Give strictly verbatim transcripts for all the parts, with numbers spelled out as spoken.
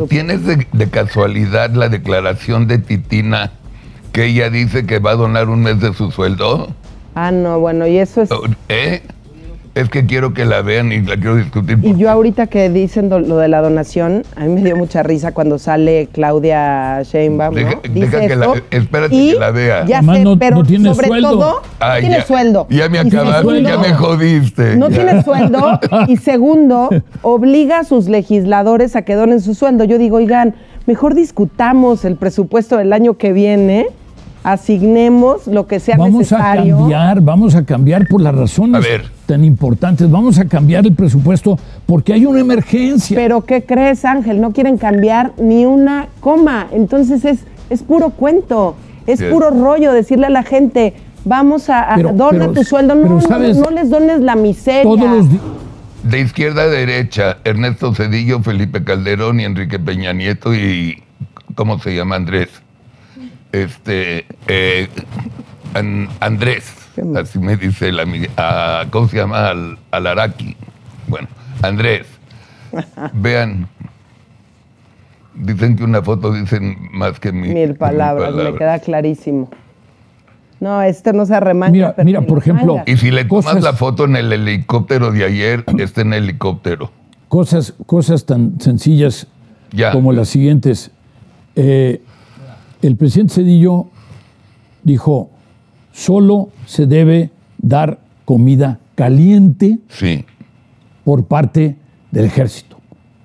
¿Tienes de, de casualidad la declaración de Titina que ella dice que va a donar un mes de su sueldo? Ah, no, bueno, y eso es... ¿Eh? Es que quiero que la vean y la quiero discutir. Y yo ahorita que dicen lo, lo de la donación, a mí me dio mucha risa cuando sale Claudia Sheinbaum, ¿no? Deja, Dice deja que esto, la, espérate y que la vea. Ya Además, sé, no- pero no tiene sobre sueldo. todo, Ah, no tiene ya, sueldo. Ya me Y acabaste, segundo, ya me jodiste. No ya. tiene sueldo. Y segundo, obliga a sus legisladores a que donen su sueldo. Yo digo, oigan, mejor discutamos el presupuesto del año que viene, asignemos lo que sea Vamos necesario. a cambiar, vamos a cambiar por las razones A ver. tan importantes. Vamos a cambiar el presupuesto porque hay una emergencia. Pero ¿qué crees, Ángel? No quieren cambiar ni una coma. Entonces es, es puro cuento, es Sí. puro rollo decirle a la gente, vamos a, a Pero- dona pero- tu sueldo. No, pero, no, ¿sabes? no les dones la miseria. Todos los di- De izquierda a derecha, Ernesto Zedillo, Felipe Calderón y Enrique Peña Nieto y... ¿Cómo se llama? Andrés. Este... eh, An- Andrés. ¿Qué más? Así me dice el amigo. ah, ¿Cómo se llama? Al, Alaraki. Bueno, Andrés. Vean. Dicen que una foto dicen más que mil, Mil palabras, me palabras. queda clarísimo. No, este no se arremancha. Mira, pero mira, ni por la ejemplo, manga. Y si le tomas Cosas- la foto en el helicóptero de ayer, está en el helicóptero. cosas, cosas tan sencillas Ya. como las siguientes. Eh, el presidente Zedillo dijo, solo se debe dar comida caliente Sí. por parte del ejército.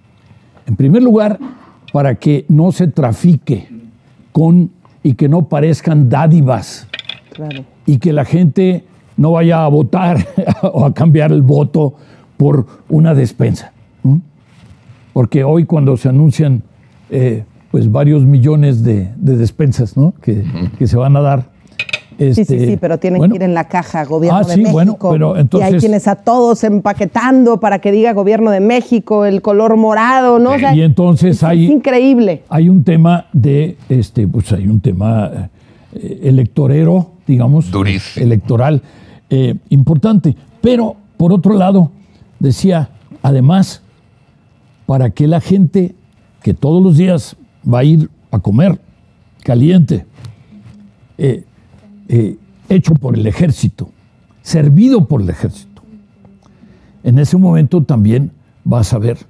En primer lugar, para que no se trafique con y que no parezcan dádivas Claro. y que la gente no vaya a votar o a cambiar el voto por una despensa. ¿m? Porque hoy cuando se anuncian eh, pues varios millones de, de despensas, ¿no? que, que se van a dar. Sí, sí, este, sí, pero tienen bueno, que ir en la caja Gobierno ah, de sí, México. bueno, pero entonces- y hay quienes a todos empaquetando para que diga Gobierno de México, el color morado, ¿no? O sea, y entonces es, hay... es increíble. Hay un tema de, este, pues hay un tema eh, electorero, digamos, Durísimo. electoral eh, importante. Pero, por otro lado, decía, además, para que la gente que todos los días va a ir a comer caliente, eh, eh, hecho por el ejército, servido por el ejército, en ese momento también vas a ver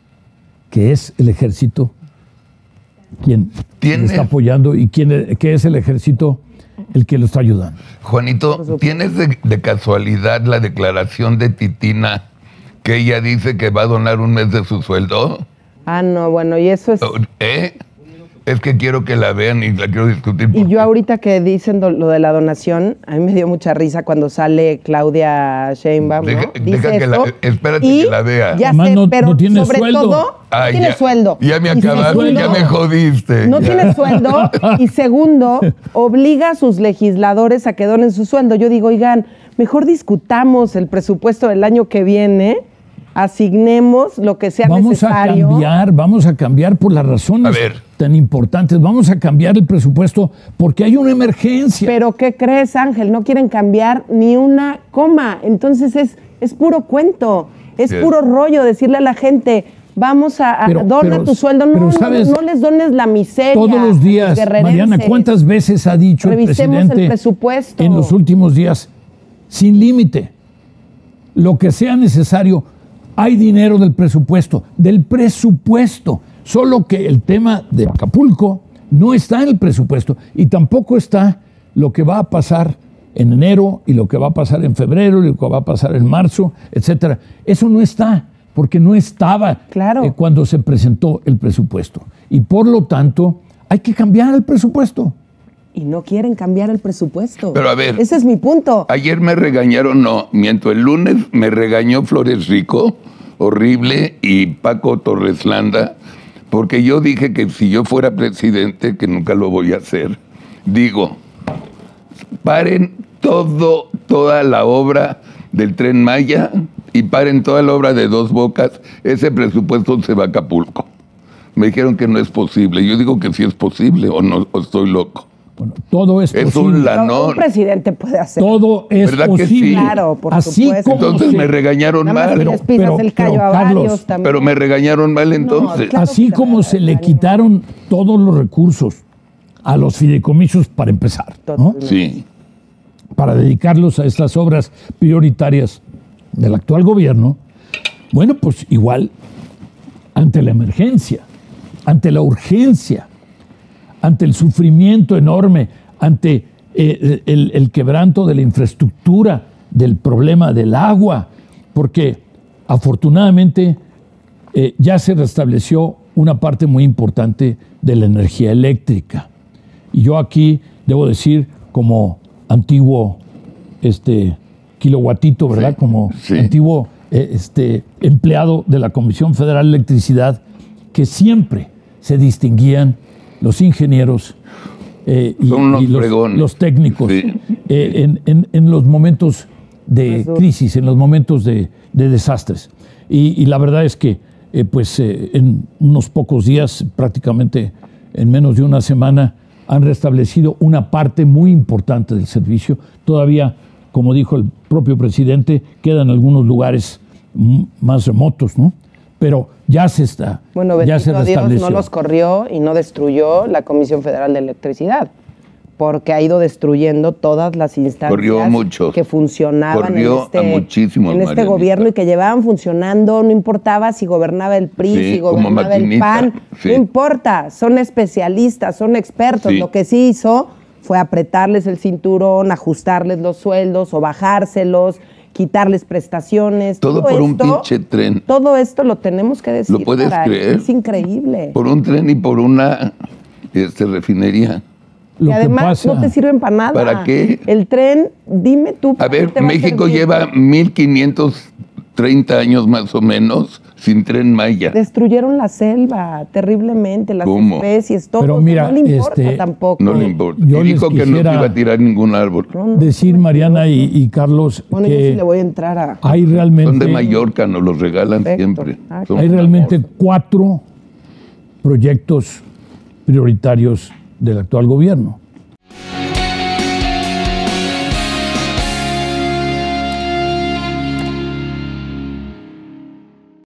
que es el ejército quien ¿Tiene- le está apoyando y quién, que es el ejército el que lo está ayudando. Juanito, ¿tienes de, de casualidad la declaración de Titina que ella dice que va a donar un mes de su sueldo? Ah, no, bueno, y eso es... ¿Eh? Es que quiero que la vean y la quiero discutir. Y yo ahorita que dicen do- lo de la donación, a mí me dio mucha risa cuando sale Claudia Sheinbaum, ¿no? Deja- Dice deja que la- esto, espérate y que la vea. Ya Además, sé, no- pero no tiene sobre sueldo. todo, Ah, no tiene ya. sueldo. Ya me Y acabaste, segundo- ya me jodiste. No Ya. tiene sueldo. Y segundo, obliga a sus legisladores a que donen su sueldo. Yo digo, oigan, mejor discutamos el presupuesto del año que viene, asignemos lo que sea Vamos necesario. a cambiar, vamos a cambiar por las razones A ver. tan importantes. Vamos a cambiar el presupuesto porque hay una emergencia. Pero ¿qué crees, Ángel? No quieren cambiar ni una coma. Entonces es, es puro cuento, es Sí. puro rollo decirle a la gente, vamos a, a Pero- dona pero- tu sueldo. No, pero, no, ¿sabes? no les dones la miseria. Todos los días, guerrerenses. Mariana, ¿cuántas veces ha dicho el Revisemos presidente el presupuesto. en los últimos días? Sin límite. Lo que sea necesario. Hay dinero del presupuesto, del presupuesto. Solo que el tema de Acapulco no está en el presupuesto y tampoco está lo que va a pasar en enero y lo que va a pasar en febrero y lo que va a pasar en marzo, etcétera. Eso no está, porque no estaba Claro. eh, cuando se presentó el presupuesto. Y por lo tanto, hay que cambiar el presupuesto. Y no quieren cambiar el presupuesto. Pero a ver. Ese es mi punto. Ayer me regañaron, no, miento, el lunes me regañó Flores Rico, horrible, y Paco Torres Landa, porque yo dije que si yo fuera presidente, que nunca lo voy a hacer, digo, paren todo, toda la obra del Tren Maya y paren toda la obra de Dos Bocas, ese presupuesto se va a Acapulco. Me dijeron que no es posible, yo digo que sí es posible, o no, o estoy loco. Bueno, todo es Es posible. un lanón. Un presidente puede hacer. Todo es ¿Verdad que posible. sí? Claro, por Así supuesto. como Entonces se- me regañaron Nada más mal. que les pisas pero- el callo pero, a Carlos, varios también. Pero me regañaron mal entonces. claro. Así que te como van a se le regañar. quitaron todos los recursos a los fideicomisos para empezar, ¿no? Totalmente. Sí. Para dedicarlos a estas obras prioritarias del actual gobierno, bueno, pues igual ante la emergencia, ante la urgencia, ante el sufrimiento enorme, ante eh, el, el quebranto de la infraestructura, del problema del agua, porque afortunadamente eh, ya se restableció una parte muy importante de la energía eléctrica. Y yo aquí debo decir, como antiguo este, kilowattito, ¿verdad? Sí, Como sí. antiguo eh, este, empleado de la Comisión Federal de Electricidad, que siempre se distinguían los ingenieros eh, y, Son unos y los, fregones. los técnicos Sí. eh, en, en- en los momentos de Más duro. crisis, en los momentos de, de desastres. Y, y la verdad es que eh, pues eh, en unos pocos días, prácticamente en menos de una semana, han restablecido una parte muy importante del servicio. Todavía, como dijo el propio presidente, quedan algunos lugares m- más remotos, ¿no? Pero ya se está, Bueno, ya se bendito Dios, restableció. no los corrió y no destruyó la Comisión Federal de Electricidad, porque ha ido destruyendo todas las instancias Corrió a muchos. que funcionaban Corrió en este, a muchísimos, en este Marianita. gobierno y que llevaban funcionando, no importaba si gobernaba el P R I, Sí, si como gobernaba el maquinita, P A N, sí. no importa, son especialistas, son expertos. Sí. Lo que sí hizo fue apretarles el cinturón, ajustarles los sueldos o bajárselos, quitarles prestaciones. Todo por un esto- pinche tren. Todo esto lo tenemos que decir. ¿Lo puedes caray, creer? Es increíble. Por un tren y por una este, refinería. Lo y que además pasa- no te sirven para nada. ¿Para qué? El tren, dime tú. A ¿para qué ver, te va México servir? lleva mil quinientos treinta años más o menos sin tren Maya. Destruyeron la selva terriblemente, las ¿Cómo? especies, todo. Pero O sea, mira, no le importa este, tampoco. No le importa. Yo Y les dijo que no quisiera- se iba a tirar ningún árbol. No, no, decir, Mariana y, y Carlos, Bueno, yo que sí le voy a entrar a. hay realmente, Son de Mallorca, nos los regalan Perfecto. siempre. Ah, Son hay un realmente amor. cuatro proyectos prioritarios del actual gobierno.